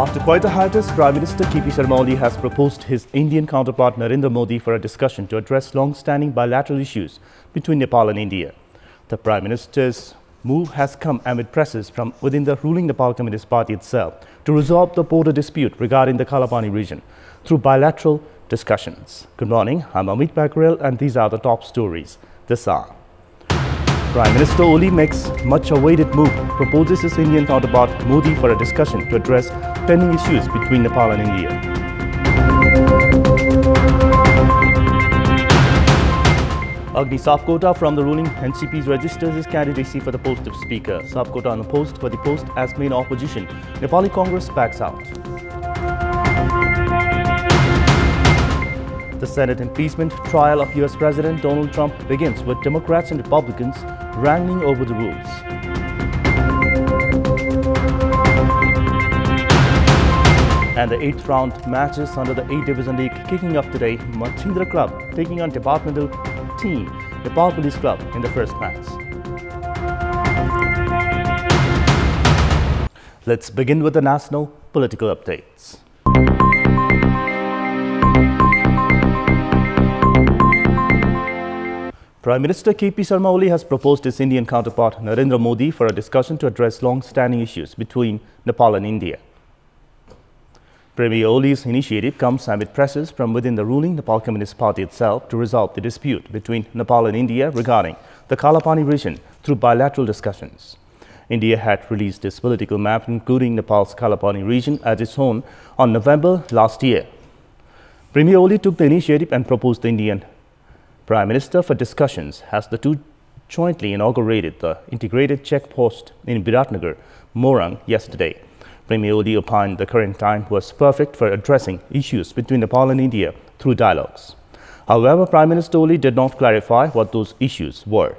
After quite a hiatus, Prime Minister KP Sharma Oli has proposed his Indian counterpart Narendra Modi for a discussion to address long-standing bilateral issues between Nepal and India. The Prime Minister's move has come amid presses from within the ruling Nepal Communist Party itself to resolve the border dispute regarding the Kalapani region through bilateral discussions. Good morning, I'm Amit Bakarel and these are the top stories this hour. Prime Minister Oli makes much-awaited move, proposes his Indian counterpart Modi for a discussion to address pending issues between Nepal and India. Agni Sapkota from the ruling NCP registers his candidacy for the post of Speaker. Sapkota unopposed for the post as main opposition. Nepali Congress backs out. The Senate impeachment trial of US President Donald Trump begins with Democrats and Republicans wrangling over the rules. And the 8th round matches under the 8th Division League kicking off today. Machindra Club taking on departmental team Nepal Police Club in the first match. Let's begin with the national political updates. Prime Minister KP Sharma Oli has proposed his Indian counterpart Narendra Modi for a discussion to address long-standing issues between Nepal and India. Premier Oli's initiative comes amid presses from within the ruling Nepal Communist Party itself to resolve the dispute between Nepal and India regarding the Kalapani region through bilateral discussions. India had released its political map including Nepal's Kalapani region as its own on November last year. Premier Oli took the initiative and proposed the Indian Prime Minister for discussions as the two jointly inaugurated the integrated checkpost in Biratnagar, Morang yesterday. Premier Oli opined the current time was perfect for addressing issues between Nepal and India through dialogues. However, Prime Minister Oli did not clarify what those issues were.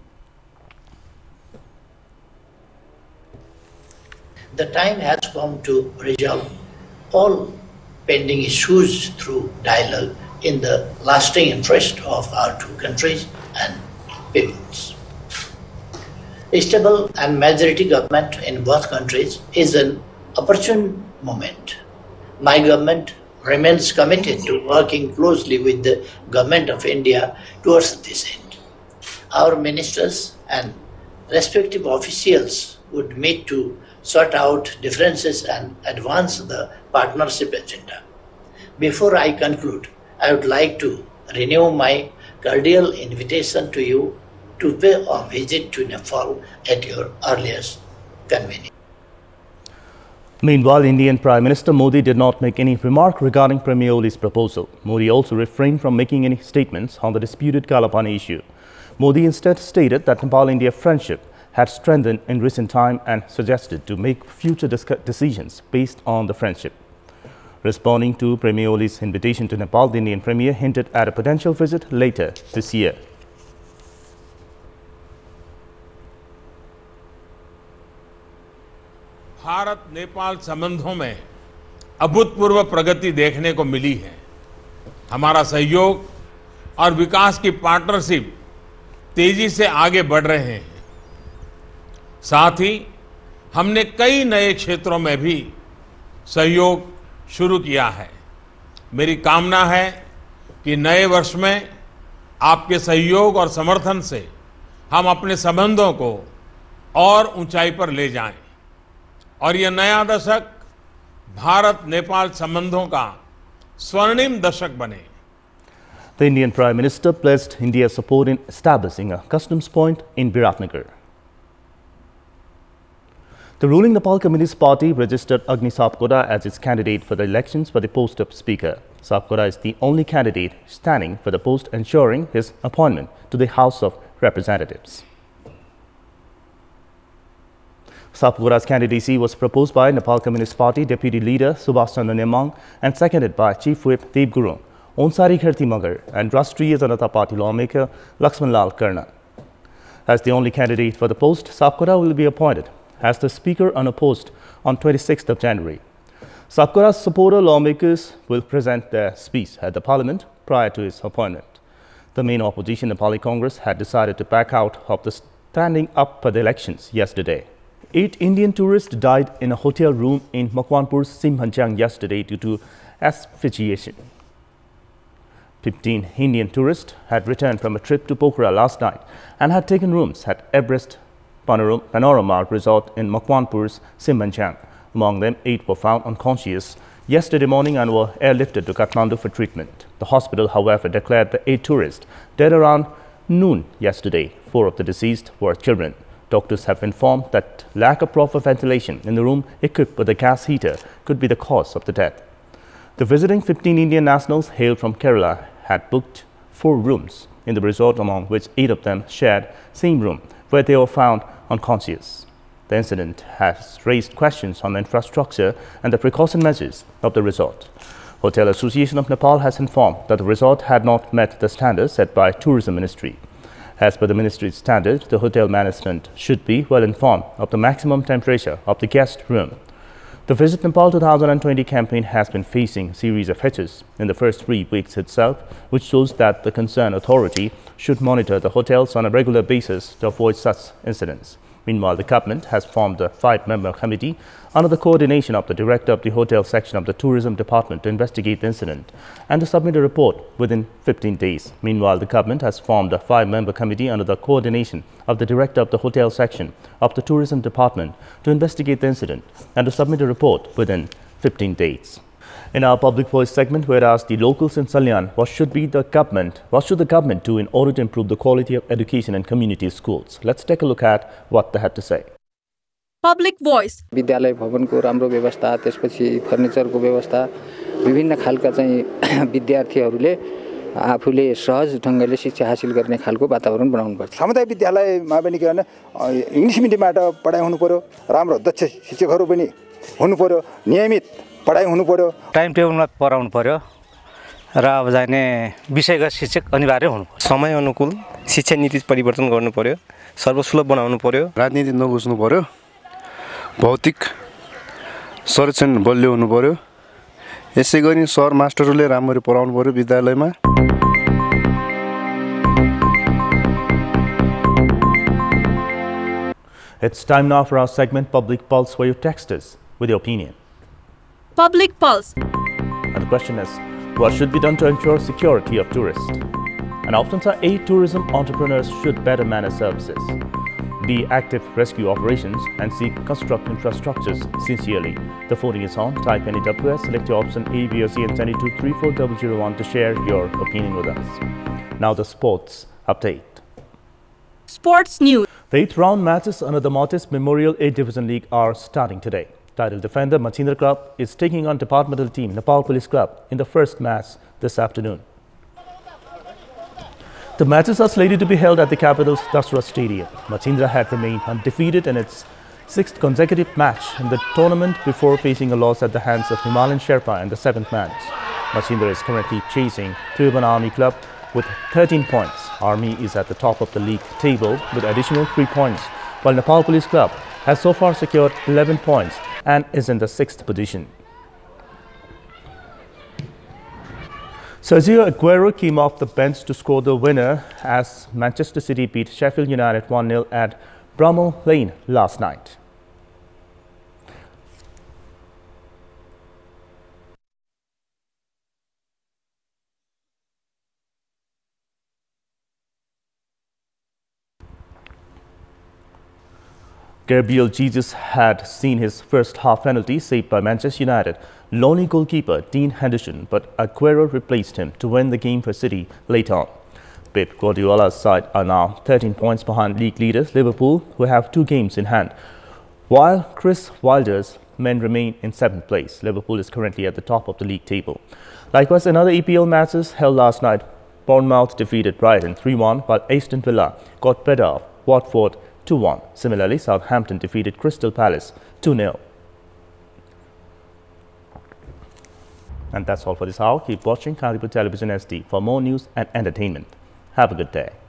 The time has come to resolve all pending issues through dialogue in the lasting interest of our two countries and peoples. A stable and majority government in both countries is an opportune moment. My government remains committed to working closely with the Government of India towards this end. Our ministers and respective officials would meet to sort out differences and advance the partnership agenda. Before I conclude, I would like to renew my cordial invitation to you to pay a visit to Nepal at your earliest convenience. Meanwhile, Indian Prime Minister Modi did not make any remark regarding Premier Oli's proposal. Modi also refrained from making any statements on the disputed Kalapani issue. Modi instead stated that Nepal-India friendship had strengthened in recent time and suggested to make future decisions based on the friendship. Responding to Premier Oli's invitation to Nepal, the Indian Premier hinted at a potential visit later this year. Bharat Nepal संबंधों में अभूतपूर्व प्रगति देखने को मिली है। हमारा सहयोग और विकास की पार्टनरशिप तेजी से आगे बढ़ रहे हैं। साथ ही हमने कई नए क्षेत्रों में भी सहयोग शुरू किया है। मेरी कामना है कि नए वर्ष में आपके सहयोग और समर्थन से हम अपने संबंधों को और ऊंचाई पर ले जाएं और यह नया दशक भारत नेपाल संबंधों का स्वर्णिम दशक बने। The Indian Prime Minister pledged India's support in establishing a customs point in Biratnagar. The ruling Nepal Communist Party registered Agni Sapkota as its candidate for the elections for the post of Speaker. Sapkota is the only candidate standing for the post, ensuring his appointment to the House of Representatives. Sapkota's candidacy was proposed by Nepal Communist Party Deputy Leader Subhash Chandra Nemang and seconded by Chief Whip Deb Gurung, Onsari Kherti Magar and Rashtriya Janata Party lawmaker Lakshman Lal Karna. As the only candidate for the post, Sapkota will be appointed as the Speaker unopposed on 26th of January. Sapkota's supporter lawmakers will present their speech at the Parliament prior to his appointment. The main opposition Nepali Congress had decided to back out of the standing up for the elections yesterday. 8 Indian tourists died in a hotel room in Makwanpur's Simhanchang yesterday due to asphyxiation. 15 Indian tourists had returned from a trip to Pokhara last night and had taken rooms at Everest Panorama Resort in Makwanpur's Simhanchang. Among them, 8 were found unconscious yesterday morning and were airlifted to Kathmandu for treatment. The hospital, however, declared the 8 tourists dead around noon yesterday. 4 of the deceased were children. Doctors have informed that lack of proper ventilation in the room equipped with a gas heater could be the cause of the death. The visiting 15 Indian nationals hailed from Kerala had booked 4 rooms in the resort, among which 8 of them shared same room, where they were found unconscious. The incident has raised questions on the infrastructure and the precaution measures of the resort. Hotel Association of Nepal has informed that the resort had not met the standards set by Tourism Ministry. As per the ministry's standard, the hotel management should be well informed of the maximum temperature of the guest room. The Visit Nepal 2020 campaign has been facing a series of hitches in the first 3 weeks itself, which shows that the concerned authority should monitor the hotels on a regular basis to avoid such incidents. Meanwhile, the government has formed a 5-member committee under the coordination of the director of the hotel section of the tourism department to investigate the incident and to submit a report within 15 days. Meanwhile, the government has formed a 5-member committee under the coordination of the director of the hotel section of the tourism department to investigate the incident and to submit a report within 15 days. In our Public Voice segment, we asked the locals in Salyan what should the government do in order to improve the quality of education in community schools. Let's take a look at what they had to say. Public Voice. विद्यालय भवनको राम्रो व्यवस्था, त्यसपछि फर्निचरको व्यवस्था, विभिन्न खालका चाहिँ विद्यार्थीहरूले आफूले सहज ढंगले शिक्षा हासिल गर्ने खालको वातावरण बनाउनु पर्छ। सामुदायिक विद्यालयमा पनि के भने इंग्लिश मिडियमबाट पढाइ हुनु पर्यो, राम्रो दक्ष शिक्षकहरू पनि हुनु पर्यो, नियमित पढाइ हुनु पर्यो, टाइम टेबलमा पढाउनु पर्यो र अब जाने विषयगत शिक्षक अनिवार्य हुनु पर्यो। समय अनुकूल शिक्षा नीति परिवर्तन गर्नु पर्यो, सर्वसुलभ बनाउनु पर्यो, राजनीति नबुझ्नु पर्यो, भौतिक संरक्षण बलियो हुनु पर्यो। यसै गरी सर मास्टरहरूले राम्ररी पढाउनु पर्यो विद्यालयमा। It's time now for our segment Public Pulse, where you text us with your opinion. Public Pulse. And the question is, what should be done to ensure security of tourists? And options are A. Tourism entrepreneurs should better manage services. B. Active rescue operations and C. Construct infrastructures sincerely. The voting is on. Type NEWS, select your option A, B or C and send it to 34001 to share your opinion with us. Now the sports update. Sports news. The 8th round matches under the Mortis Memorial A Division League are starting today. Title defender Machindra Club is taking on departmental team Nepal Police Club in the first match this afternoon. The matches are slated to be held at the capital's Dasra Stadium. Machindra had remained undefeated in its 6th consecutive match in the tournament before facing a loss at the hands of Himalayan Sherpa in the 7th match. Machindra is currently chasing Tribhuvan Army Club with 13 points. Army is at the top of the league table with additional 3 points, while Nepal Police Club has so far secured 11 points and is in the 6th position. Sergio Aguero came off the bench to score the winner as Manchester City beat Sheffield United 1-0 at Bramall Lane last night. Gabriel Jesus had seen his first half penalty saved by Manchester United lonely goalkeeper Dean Henderson, but Aguero replaced him to win the game for City later on. Pep Guardiola's side are now 13 points behind league leaders Liverpool, who have 2 games in hand, while Chris Wilder's men remain in 7th place. Liverpool is currently at the top of the league table. Likewise, in other EPL matches held last night, Bournemouth defeated Brighton 3-1, while Aston Villa got better of Watford 2-1. Similarly, Southampton defeated Crystal Palace 2-0. And that's all for this hour. Keep watching Kandipur Television SD for more news and entertainment. Have a good day.